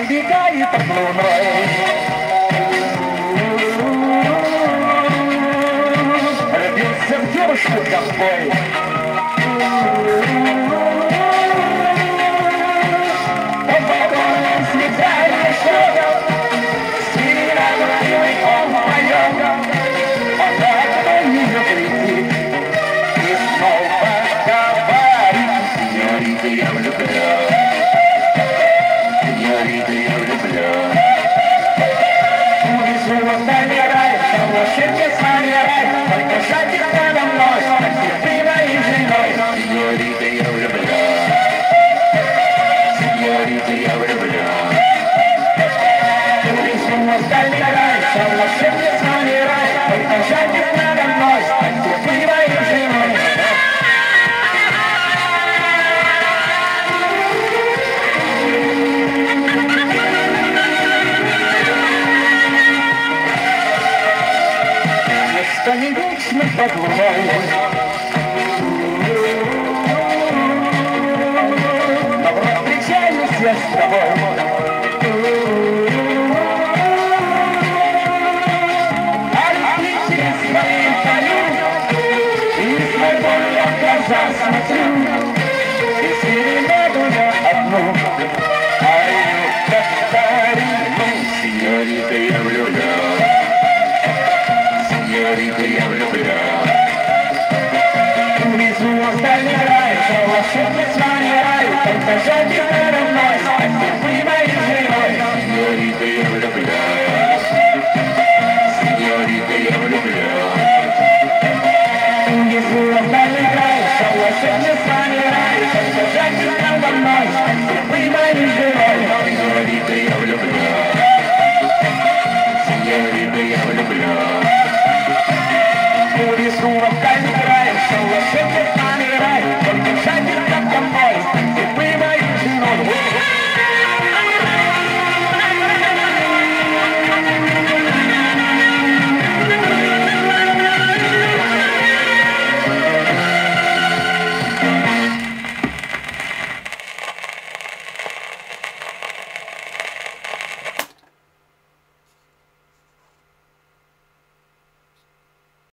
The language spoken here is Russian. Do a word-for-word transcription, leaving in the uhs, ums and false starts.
мигает под луной. Родился в девушку ковбой. Он покойный свидание шел, свидание он поет. Он так ее прийти и снова говорит: Сеньорита, я влюблён. Сеньорита, я влюблён. Увезу вас в дальний рай, соглашение с вами рай, только шагик надо мной, станьте ты моей женой. Сеньорита, я влюблён. Сеньорита, я влюблён. Увезу вас в дальний рай, соглашение с вами рай, только шагик надо мной, станьте ты моей женой. Что не вечно под луной.